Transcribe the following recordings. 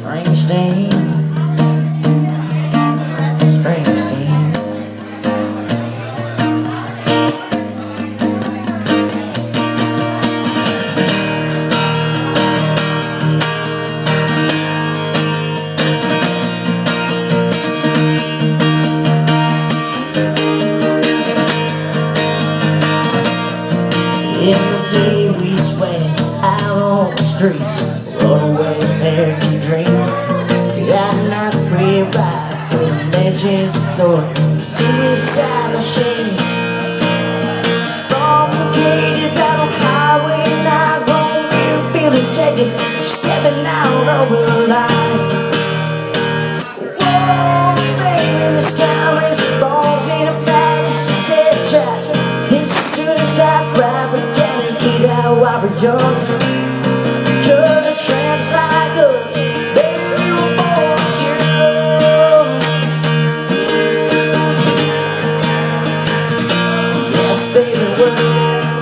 Springsteen, Springsteen. In the day we sweat out on the streets, runaway American dream. Got not free ride with a mansion's door, suicide machines, spawn cages out on highway 9, going feeling jagged, stepping out over the line. Whoa, baby, this town is balls in a bag, it's a dead trap. It's a suicide ride, we can't eat out while we're young. Cause the tramps like us, baby, we were born young. Yes, baby, we're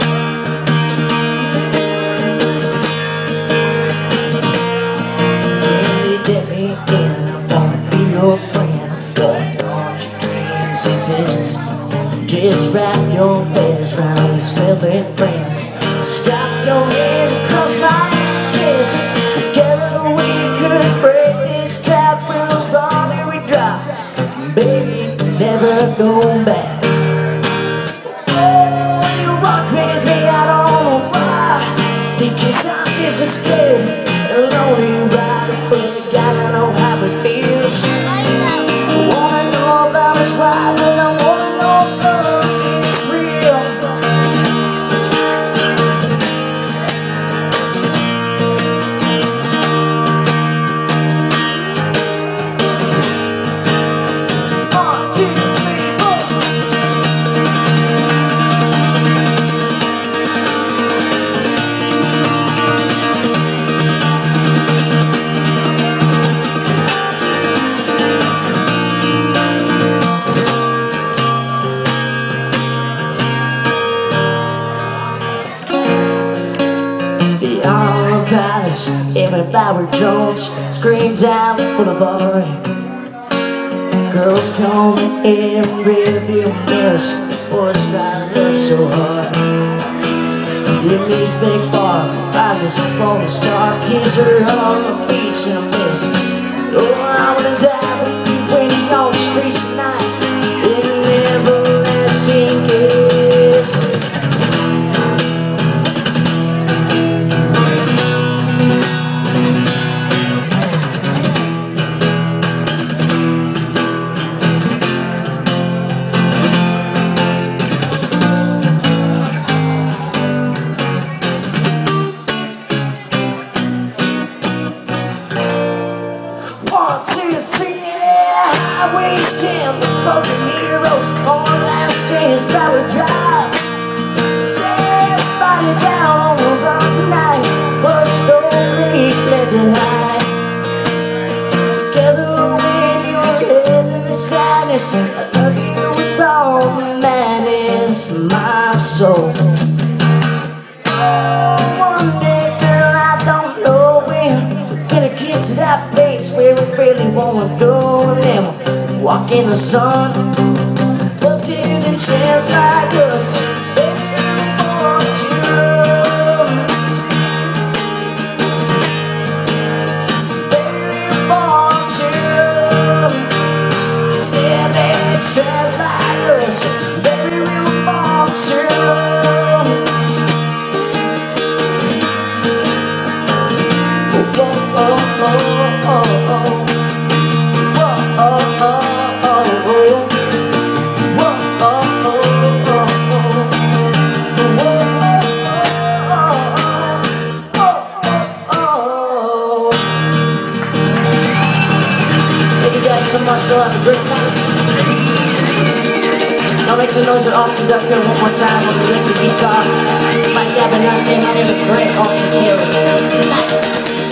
let me in, I wanna be your friend. Don't want your dreams and visions. Just wrap your legs round these velvet friends. Strap your hands across my chest. Together we could break this trap. We'll run and we drop, baby, never go back. Oh, you walk with me out on the wire, because I'm just a scared, lonely rider, but I gotta know how it feels. I wanna know about this ride, but I wanna know if it's real. One, two, three, four. Beyond the palace, every flower Jones screams out full of offering. Girls combing every rearview mirrors, boys try to look so hard. In these big bar rises a falling star, kids are on the beach in a mist. Oh, I wanna die with you when you're on the streets tonight, in an everlasting kiss. One, two, three, yeah. Highways jams, the broken heroes on the last dance, power drive. Everybody's out on the run tonight, but stories led to hide. Together when you're living in sadness, I love you with all the madness of my soul. Oh, one day, girl, I don't know when we're gonna get to that place where we really wanna go, and then we'll walk in the sun. But to the chance like us, baby, I want you. Baby, I want you. Yeah, baby, chance like us, baby, we want you. Thank you guys so much. Go have a great time. Now make some noise with Austin Duck here one more time on the electric guitar. Mike Gavin, my name is Greg Austin Taylor. Good night.